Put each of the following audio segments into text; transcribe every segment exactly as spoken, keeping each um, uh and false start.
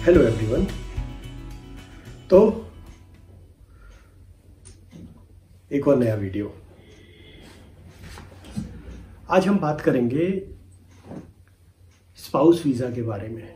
Hello everyone. तो एक और नया वीडियो। आज हम बात करेंगे स्पाउस वीज़ा के बारे में।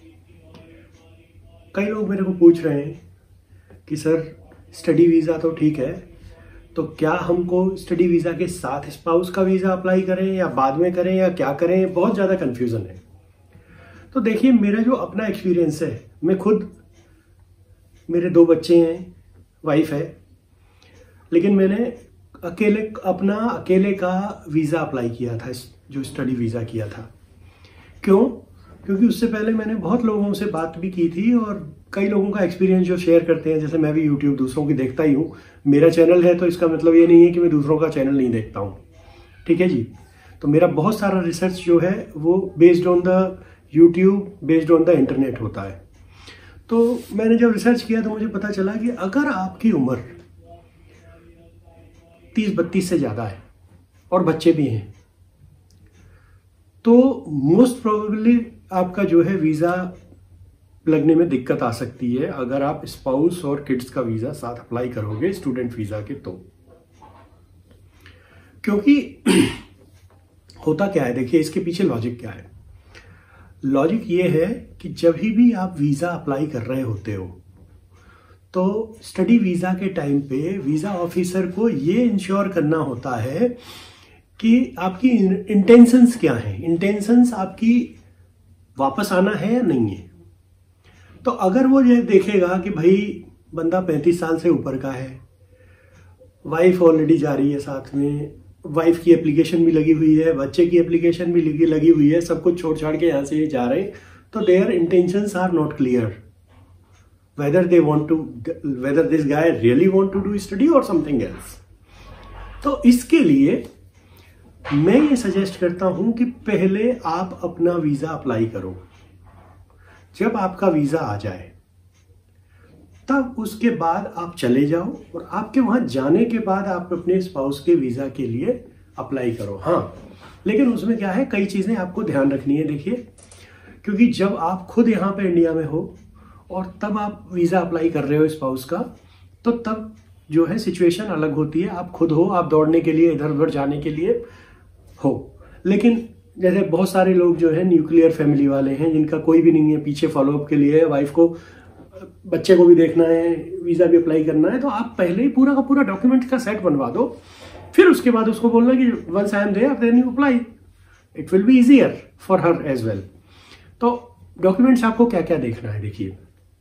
कई लोग मेरे को पूछ रहे हैं कि सर स्टडी वीज़ा तो ठीक है, तो क्या हमको स्टडी वीज़ा के साथ स्पाउस का वीज़ा अप्लाई करें या बाद में करें या क्या करें? बहुत ज़्यादा कन्फ्यूज़न है। तो देखिए, मेरा जो अपना एक्सपीरियंस है, मैं खुद, मेरे दो बच्चे हैं, वाइफ है, लेकिन मैंने अकेले अपना अकेले का वीज़ा अप्लाई किया था, जो स्टडी वीज़ा किया था। क्यों? क्योंकि उससे पहले मैंने बहुत लोगों से बात भी की थी और कई लोगों का एक्सपीरियंस जो शेयर करते हैं, जैसे मैं भी यूट्यूब दूसरों की देखता ही हूँ। मेरा चैनल है तो इसका मतलब ये नहीं है कि मैं दूसरों का चैनल नहीं देखता हूँ, ठीक है जी। तो मेरा बहुत सारा रिसर्च जो है वो based on the YouTube, based on the internet होता है। तो मैंने जब रिसर्च किया तो मुझे पता चला कि अगर आपकी उम्र तीस बत्तीस से ज़्यादा है और बच्चे भी हैं, तो मोस्ट प्रोबेबली आपका जो है वीज़ा लगने में दिक्कत आ सकती है अगर आप स्पाउस और किड्स का वीज़ा साथ अप्लाई करोगे स्टूडेंट वीज़ा के। तो क्योंकि होता क्या है, देखिए इसके पीछे लॉजिक क्या है। लॉजिक ये है कि जब भी आप वीज़ा अप्लाई कर रहे होते हो तो स्टडी वीज़ा के टाइम पे वीज़ा ऑफिसर को ये इंश्योर करना होता है कि आपकी इंटेंशंस क्या हैं। इंटेंशंस आपकी वापस आना है या नहीं है। तो अगर वो ये देखेगा कि भाई बंदा पैंतीस साल से ऊपर का है, वाइफ ऑलरेडी जा रही है साथ में, वाइफ की एप्लीकेशन भी लगी हुई है, बच्चे की एप्लीकेशन भी लगी लगी हुई है, सब कुछ छोड़ छाड़ के यहाँ से ये जा रहे हैं, तो their intentions are not clear whether they want to whether this guy really want to do study or something else। तो इसके लिए मैं ये सजेस्ट करता हूं कि पहले आप अपना वीजा अप्लाई करो। जब आपका वीजा आ जाए तब उसके बाद आप चले जाओ और आपके वहां जाने के बाद आप अपने स्पाउस के वीजा के लिए अप्लाई करो। हाँ, लेकिन उसमें क्या है, कई चीजें आपको ध्यान रखनी है। देखिए, क्योंकि जब आप खुद यहाँ पे इंडिया में हो और तब आप वीज़ा अप्लाई कर रहे हो स्पाउस का, तो तब जो है सिचुएशन अलग होती है। आप खुद हो, आप दौड़ने के लिए इधर उधर जाने के लिए हो। लेकिन जैसे बहुत सारे लोग जो है न्यूक्लियर फैमिली वाले हैं, जिनका कोई भी नहीं है पीछे फॉलोअप के लिए, वाइफ को, बच्चे को भी देखना है, वीज़ा भी अप्लाई करना है, तो आप पहले ही पूरा का पूरा डॉक्यूमेंट का सेट बनवा दो। फिर उसके बाद उसको बोलना कि once I am there then you apply, it will be easier for her as well. तो डॉक्यूमेंट्स आपको क्या क्या देखना है, देखिए,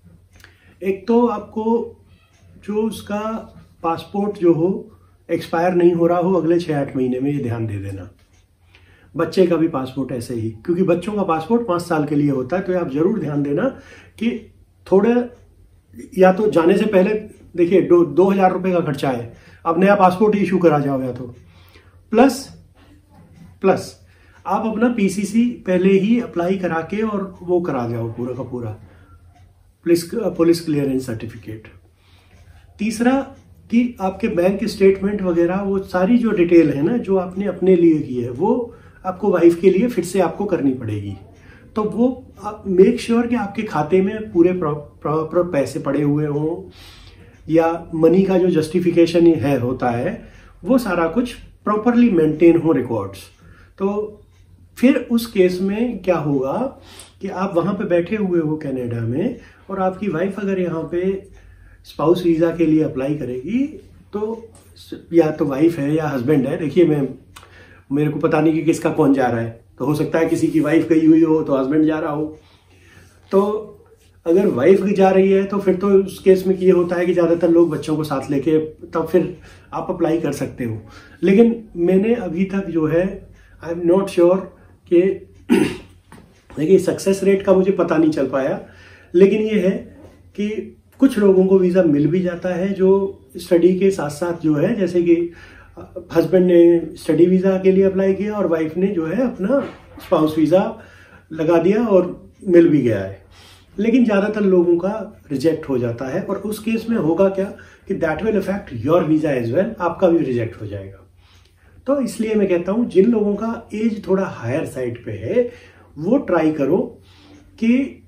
एक तो आपको जो उसका पासपोर्ट जो हो एक्सपायर नहीं हो रहा हो अगले छः आठ महीने में, ये ध्यान दे देना। बच्चे का भी पासपोर्ट ऐसे ही, क्योंकि बच्चों का पासपोर्ट पाँच साल के लिए होता है, तो आप जरूर ध्यान देना कि थोड़े, या तो जाने से पहले देखिए दो दो हजार रुपये का खर्चा है, अब नया पासपोर्ट इशू करा जाओ, या तो प्लस प्लस आप अपना पीसीसी पहले ही अप्लाई करा के और वो करा जाओ पूरा का पूरा, पुलिस पुलिस क्लियरेंस सर्टिफिकेट। तीसरा कि आपके बैंक स्टेटमेंट वगैरह, वो सारी जो डिटेल है ना जो आपने अपने लिए की है, वो आपको वाइफ के लिए फिर से आपको करनी पड़ेगी। तो वो आप मेक श्योर कि आपके खाते में पूरे प्रॉपर पैसे पड़े हुए हों, या मनी का जो जस्टिफिकेशन है होता है वो सारा कुछ प्रॉपरली मेंटेन हो रिकॉर्ड्स। तो फिर उस केस में क्या होगा कि आप वहां पे बैठे हुए हो कनाडा में, और आपकी वाइफ अगर यहाँ पे स्पाउस वीज़ा के लिए अप्लाई करेगी, तो या तो वाइफ है या हस्बैंड है, देखिए मैं मेरे को पता नहीं कि किसका कौन जा रहा है, तो हो सकता है किसी की वाइफ गई हुई हो तो हस्बैंड जा रहा हो। तो अगर वाइफ जा रही है तो फिर तो उस केस में ये होता है कि ज़्यादातर लोग बच्चों को साथ लेके तब फिर आप अप्लाई कर सकते हो। लेकिन मैंने अभी तक जो है, आई एम नॉट श्योर कि देखिए सक्सेस रेट का मुझे पता नहीं चल पाया, लेकिन ये है कि कुछ लोगों को वीज़ा मिल भी जाता है जो स्टडी के साथ साथ जो है, जैसे कि हस्बैंड ने स्टडी वीज़ा के लिए अप्लाई किया और वाइफ ने जो है अपना स्पाउस वीज़ा लगा दिया और मिल भी गया है। लेकिन ज़्यादातर लोगों का रिजेक्ट हो जाता है, और उस केस में होगा क्या कि that will affect your visa as well, आपका भी रिजेक्ट हो जाएगा। तो इसलिए मैं कहता हूँ जिन लोगों का एज थोड़ा हायर साइड पे है वो ट्राई करो कि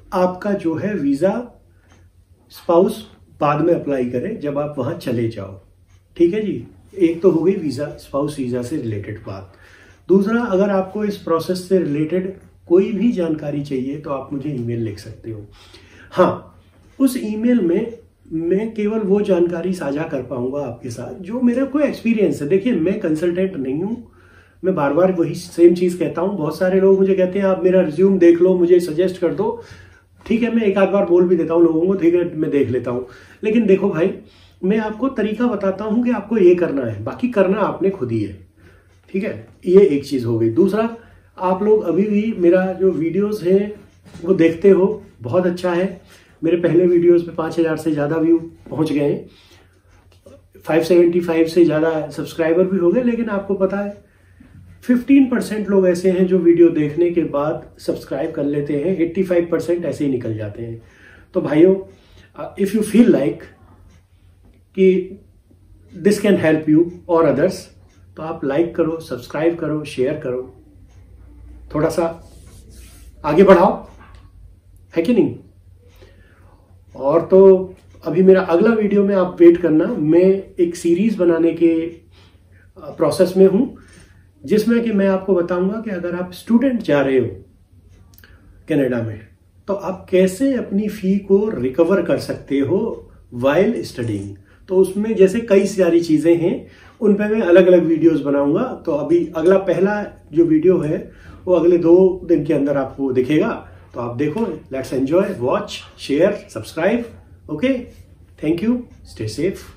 आपका जो है वीजा स्पाउस बाद में अप्लाई करे जब आप वहां चले जाओ। ठीक है जी, एक तो हो गई वीजा स्पाउस वीजा से रिलेटेड बात। दूसरा, अगर आपको इस प्रोसेस से रिलेटेड कोई भी जानकारी चाहिए तो आप मुझे ईमेल लिख सकते हो। हाँ, उस ईमेल में मैं केवल वो जानकारी साझा कर पाऊंगा आपके साथ जो मेरा कोई एक्सपीरियंस है। देखिए, मैं कंसल्टेंट नहीं हूं, मैं बार बार वही सेम चीज कहता हूं। बहुत सारे लोग मुझे कहते हैं आप मेरा रिज्यूम देख लो, मुझे सजेस्ट कर दो। ठीक है, मैं एक आध बार बोल भी देता हूं लोगों को, ठीक है मैं देख लेता हूं। लेकिन देखो भाई, मैं आपको तरीका बताता हूं कि आपको ये करना है, बाकी करना आपने खुद ही है। ठीक है, ये एक चीज हो गई। दूसरा, आप लोग अभी भी मेरा जो वीडियोस है वो देखते हो, बहुत अच्छा है। मेरे पहले वीडियोस पे पांच हजार से ज्यादा व्यू पहुंच गए हैं, पाँच सौ पचहत्तर से ज्यादा सब्सक्राइबर भी हो गए। लेकिन आपको पता है पंद्रह परसेंट लोग ऐसे हैं जो वीडियो देखने के बाद सब्सक्राइब कर लेते हैं, पचासी परसेंट ऐसे ही निकल जाते हैं। तो भाइयों, इफ यू फील लाइक कि दिस कैन हेल्प यू और अदर्स, तो आप लाइक करो, सब्सक्राइब करो, शेयर करो, थोड़ा सा आगे बढ़ाओ, है कि नहीं। और तो अभी मेरा अगला वीडियो में आप वेट करना, मैं एक सीरीज बनाने के प्रोसेस में हूं जिसमें कि मैं आपको बताऊंगा कि अगर आप स्टूडेंट जा रहे हो कनाडा में तो आप कैसे अपनी फी को रिकवर कर सकते हो वाइल स्टडीइंग। तो उसमें जैसे कई सारी चीजें हैं, उन पे मैं अलग अलग वीडियोस बनाऊंगा। तो अभी अगला पहला जो वीडियो है वो अगले दो दिन के अंदर आपको दिखेगा, तो आप देखो। Let's enjoy, watch, share, subscribe. Okay, thank you, stay safe.